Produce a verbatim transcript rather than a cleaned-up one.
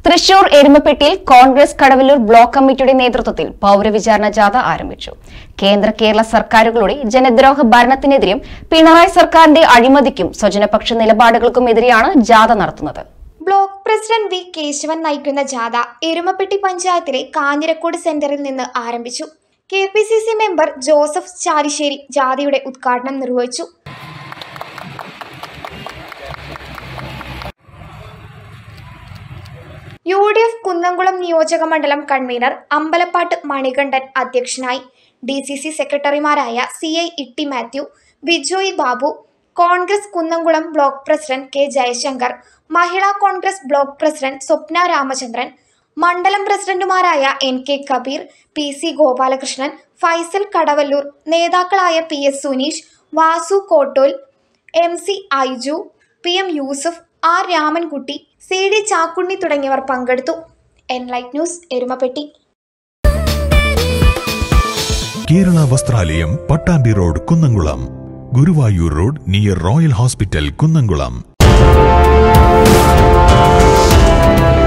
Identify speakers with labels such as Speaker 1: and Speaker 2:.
Speaker 1: തൃശൂർ എരുമപ്പെട്ടിയിൽ കോൺഗ്രസ് കടവല്ലൂർ ബ്ലോക്ക് കമ്മിറ്റിയുടെ നേതൃത്വത്തിൽ പൗരവിചാരണ ജാഥ ആരംഭിച്ചു. കേന്ദ്ര കേരള സർക്കാരുകളുടെ ജനദ്രോഹ ഭരണത്തിനെതിരെയും പിണറായി സർക്കാരിന്റെ അഴിമതിക്കും സ്വജനപക്ഷ നിലപാടുകൾക്കുമെതിരെയാണ് ജാഥ നടത്തുന്നത്.
Speaker 2: ബ്ലോക്ക് പ്രസിഡന്റ് വി കേശവൻ നയിക്കുന്ന ജാഥ എരുമപ്പെട്ടി പഞ്ചായത്തിലെ കാഞ്ഞിരക്കോട് സെന്ററിൽ നിന്ന് ആരംഭിച്ചു. K P C C member Joseph Chalissery ജാഥയുടെ ഉദ്ഘാടനം നിർവഹിച്ചു. യു ഡി എഫ് കുന്നംകുളം നിയോജക മണ്ഡലം കൺവീനർ അമ്പലപ്പാട്ട് മണികണ്ഠൻ അധ്യക്ഷനായി. ഡി സി സി സെക്രട്ടറിമാരായ C I Itty Mathew, Bijoy Babu, Congress Kunnamkulam block president K Jayashankar, Mahila Congress block president Swapna Ramachandran, മണ്ഡലം പ്രസിഡന്റുമാരായ N K Kabeer, P C Gopalakrishnan, Faisal Kadavallur, നേതാക്കളായ P S Suneesh, Vasu Kottol, M C Aiju, P M Yusuf, R Ramankutty, C D Chakkunni തുടങ്ങിയവർ പങ്കെടുത്തു. Enlight news, Erumapetty.
Speaker 3: Kerala Vasthralayam, Pattambi road, Kunnamkulam. Guruvayur road near royal hospital, Kunnamkulam.